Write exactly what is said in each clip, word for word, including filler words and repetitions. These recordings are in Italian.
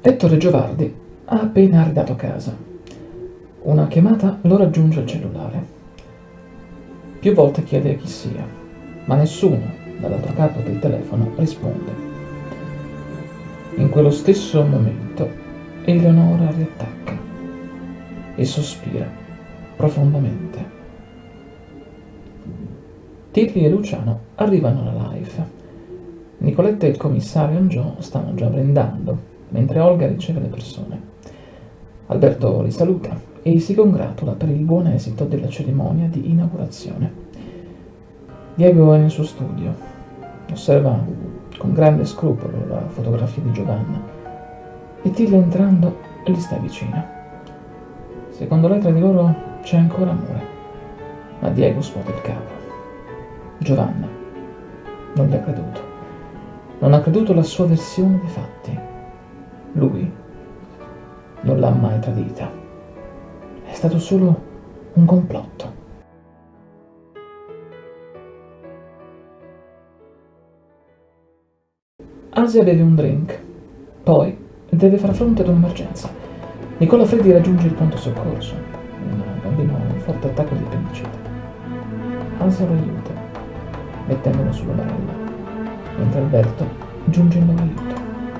Ettore Giovardi ha appena arrivato a casa. Una chiamata lo raggiunge al cellulare. Più volte chiede chi sia, ma nessuno, dall'altro capo del telefono, risponde. In quello stesso momento Eleonora riattacca e sospira profondamente. Tilly e Luciano arrivano alla live. Nicoletta e il commissario Angiò stanno già brindando, mentre Olga riceve le persone. Alberto li saluta e si congratula per il buon esito della cerimonia di inaugurazione. Diego è nel suo studio. Osserva con grande scrupolo la fotografia di Giovanna e Tilly, entrando, gli sta vicina. Secondo lei tra di loro c'è ancora amore, ma Diego scuote il capo. Giovanna non gli ha creduto. Non ha creduto alla sua versione dei fatti. Lui non l'ha mai tradita. È stato solo un complotto. Asia beve un drink, poi deve far fronte ad un'emergenza. Nicola Freddi raggiunge il pronto soccorso. Un bambino ha un forte attacco di appendicite. Asia lo aiuta, mettendolo sulla barella, mentre Alberto giunge in loro aiuto.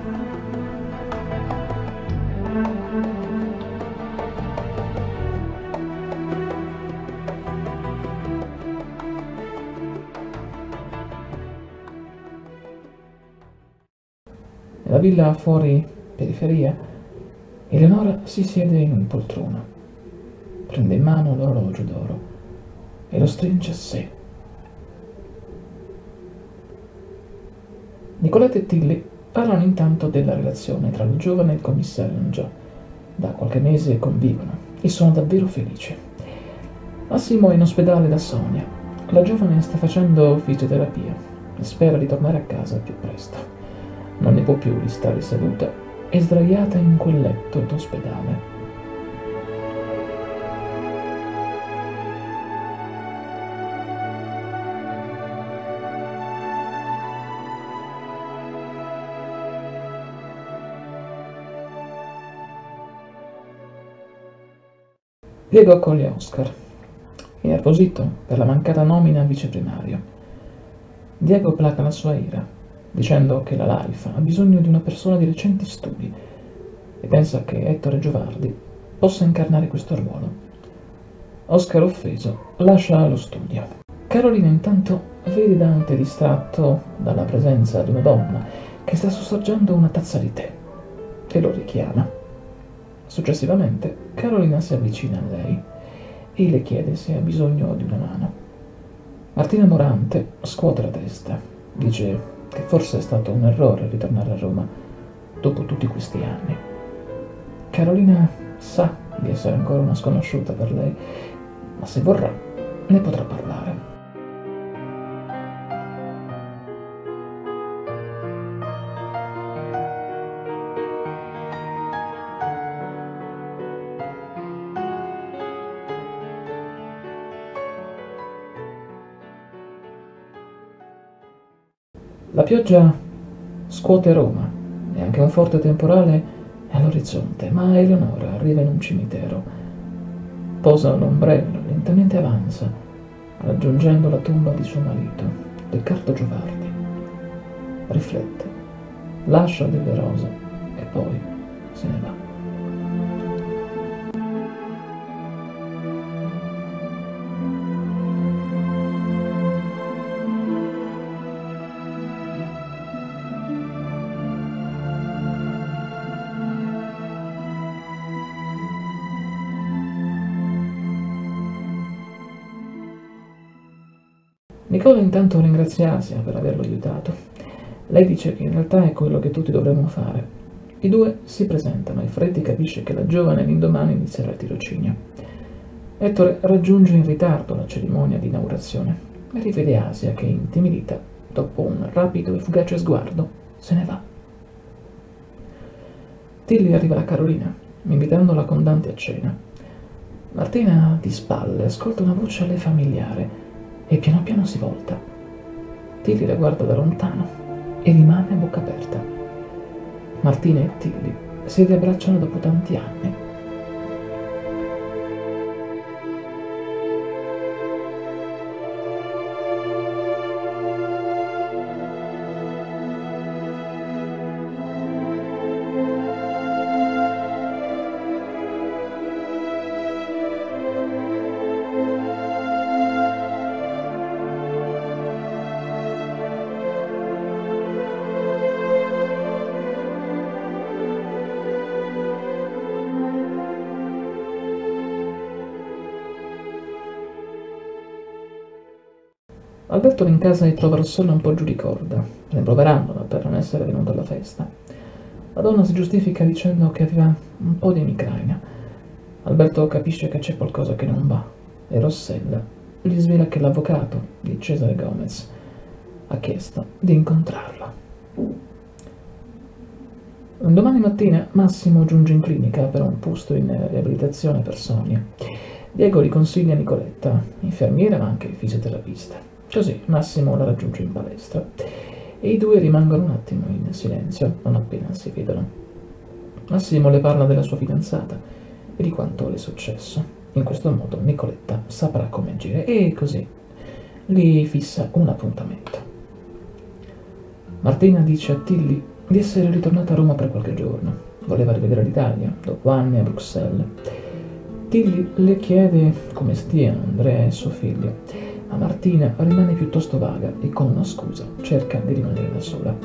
Nella villa fuori periferia, Eleonora si siede in un poltrona, prende in mano l'orologio d'oro e lo stringe a sé. Nicoletta e Tilly parlano intanto della relazione tra il giovane e il commissario Angiò. Da qualche mese convivono e sono davvero felici. Massimo è in ospedale da Sonia. La giovane sta facendo fisioterapia e spera di tornare a casa al più presto. Non ne può più di stare seduta e sdraiata in quel letto d'ospedale. Diego accoglie Oscar, innervosito per la mancata nomina a viceprimario. Diego placa la sua ira, dicendo che la Life ha bisogno di una persona di recenti studi e pensa che Ettore Giovardi possa incarnare questo ruolo. Oscar, offeso, lascia lo studio. Carolina intanto vede Dante distratto dalla presenza di una donna che sta sorseggiando una tazza di tè e lo richiama. Successivamente Carolina si avvicina a lei e le chiede se ha bisogno di una mano. Martina Morante scuote la testa, dice che forse è stato un errore ritornare a Roma dopo tutti questi anni. Carolina sa di essere ancora una sconosciuta per lei, ma se vorrà ne potrà parlare. La pioggia scuote Roma e anche un forte temporale è all'orizzonte, ma Eleonora arriva in un cimitero. Posa l'ombrello, lentamente avanza, raggiungendo la tomba di suo marito, Riccardo Giovardi. Riflette, lascia delle rose e poi se ne va. Nicola intanto ringrazia Asia per averlo aiutato. Lei dice che in realtà è quello che tutti dovremmo fare. I due si presentano e Freddy capisce che la giovane l'indomani inizierà il tirocinio. Ettore raggiunge in ritardo la cerimonia di inaugurazione e rivede Asia che, intimidita, dopo un rapido e fugace sguardo, se ne va. Tilly arriva da Carolina, invitandola con Dante a cena. Martina, di spalle, ascolta una voce a lei familiare e piano piano si volta. Tilly la guarda da lontano e rimane a bocca aperta. Martina e Tilly si riabbracciano dopo tanti anni. Alberto in casa e trova Rossella un po' giù di corda. Rimproverandola per non essere venuta alla festa. La donna si giustifica dicendo che aveva un po' di emicrania. Alberto capisce che c'è qualcosa che non va e Rossella gli svela che l'avvocato di Cesare Gomez ha chiesto di incontrarla. Domani mattina Massimo giunge in clinica per un posto in riabilitazione per Sonia. Diego gli consiglia Nicoletta, infermiera ma anche fisioterapista. Così Massimo la raggiunge in palestra e i due rimangono un attimo in silenzio, non appena si vedono. Massimo le parla della sua fidanzata e di quanto le è successo. In questo modo Nicoletta saprà come agire e così gli fissa un appuntamento. Martina dice a Tilly di essere ritornata a Roma per qualche giorno. Voleva rivedere l'Italia, dopo anni a Bruxelles. Tilly le chiede come stiano Andrea e suo figlio, ma Martina rimane piuttosto vaga e con una scusa cerca di rimanere da sola.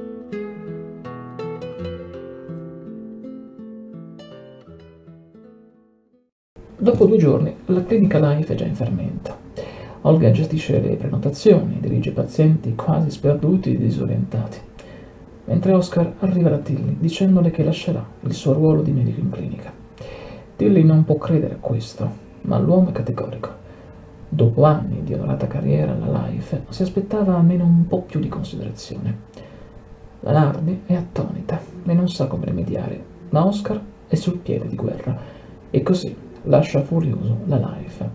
Dopo due giorni la clinica Life è già in fermento. Olga gestisce le prenotazioni, dirige pazienti quasi sperduti e disorientati, mentre Oscar arriva da Tilly dicendole che lascerà il suo ruolo di medico in clinica. Tilly non può credere a questo, ma l'uomo è categorico. Dopo anni di onorata carriera alla Life, si aspettava almeno un po' più di considerazione. La Nardi è attonita e non sa come rimediare, ma Oscar è sul piede di guerra e così lascia furioso la Life.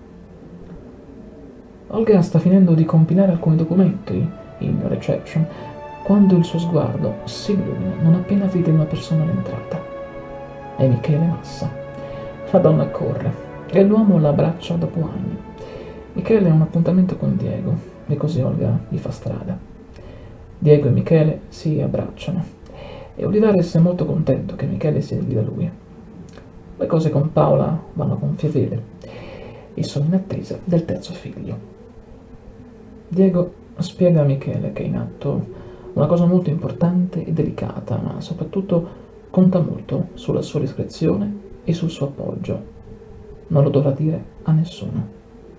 Olga sta finendo di compilare alcuni documenti in reception quando il suo sguardo si illumina non appena vede una persona all'entrata. È Michele Massa. La donna corre e l'uomo la abbraccia dopo anni. Michele ha un appuntamento con Diego e così Olga gli fa strada. Diego e Michele si abbracciano e Olivares è molto contento che Michele sia lì da lui. Le cose con Paola vanno a gonfie vele e sono in attesa del terzo figlio. Diego spiega a Michele che è in atto una cosa molto importante e delicata, ma soprattutto conta molto sulla sua discrezione e sul suo appoggio. Non lo dovrà dire a nessuno.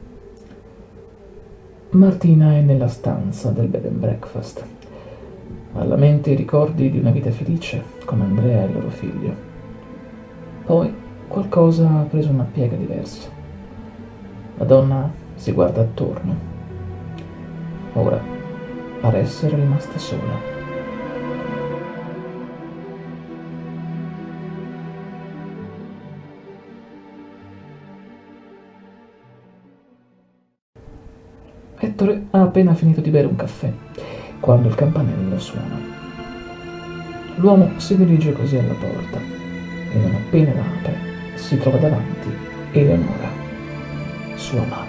Martina è nella stanza del bed and breakfast. Ha alla mente i ricordi di una vita felice con Andrea e il loro figlio. Poi qualcosa ha preso una piega diversa. La donna si guarda attorno. Ora pare essere rimasta sola. Ettore ha appena finito di bere un caffè quando il campanello suona. L'uomo si dirige così alla porta e non appena la apre si trova davanti Eleonora, sua madre.